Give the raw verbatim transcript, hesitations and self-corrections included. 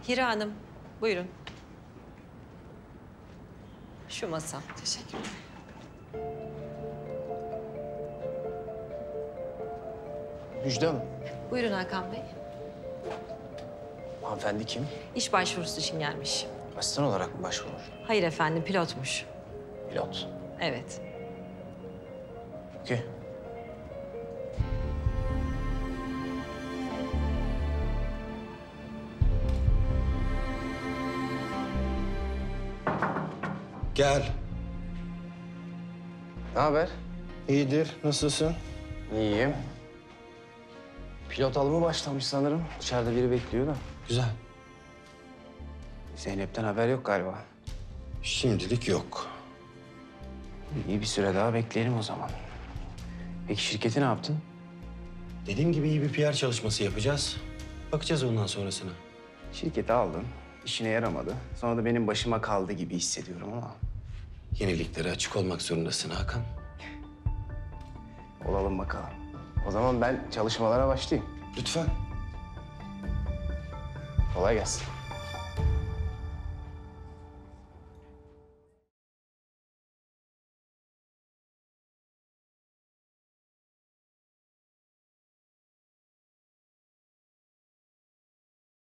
Hira Hanım, buyurun. Şu masa. Teşekkürler. Müjde Hanım. Buyurun Hakan Bey. Hanımefendi kim? İş başvurusu için gelmiş. Asistan olarak mı başvurur? Hayır efendim, pilotmuş. Pilot. Evet. Okey. Gel. Ne haber? İyidir. Nasılsın? İyiyim. Pilot alımı başlamış sanırım. Dışarıda biri bekliyor da. Güzel. Zeynep'ten haber yok galiba. Şimdilik yok. İyi bir süre daha bekleyelim o zaman. Peki şirketi ne yaptın? Dediğim gibi iyi bir P R çalışması yapacağız. Bakacağız ondan sonrasına. Şirketi aldın. İşine yaramadı. Sonra da benim başıma kaldı gibi hissediyorum ama. Yeniliklere açık olmak zorundasın Hakan. Olalım bakalım. O zaman ben çalışmalara başlayayım. Lütfen. Kolay gelsin.